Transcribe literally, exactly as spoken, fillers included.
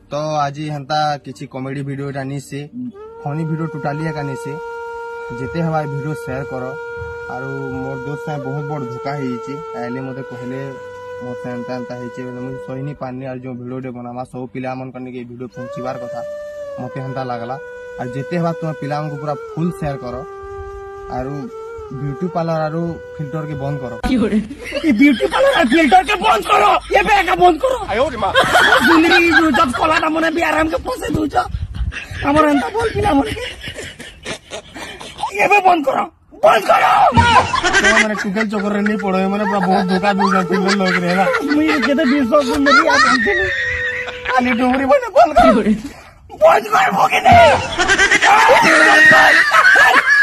तो आज हेन्ता किसी कॉमेडी वीडियो टा नहीं से फनी वीडियो टोटाली का नहीं से जिते हवा वीडियो शेयर करो और मोर दोस्त से बहुत बड़ धोखा है मत कहले मत एंता एंता मुझे सही नहीं पानी और जो वीडियो टे बना सब पिला मन करने के वीडियो पहुंचीबार कथा मत हेन्ता लगला और जिते हवा तुम पिला को पूरा फुल शेयर करो और ब्यूटी पार्लर और फिल्टर के बंद करो ये ब्यूटी पार्लर और फिल्टर के बंद करो ये बेगा बंद करो आयो रे मां जिंदगी जो जब कोला ना मने भी आराम के पोसे दूजा हमर एंता बोल पिला मन ये भी बंद करो बंद करो तो मैंने टुकल चोकर रे नहीं पड़ो मैंने पूरा बहुत धोखा दूजा फिल्म लोग रे ना मुझे कहते बीसो सुंदरी आ खाली डोरी बने बंद करो बंद कर भोगे नहीं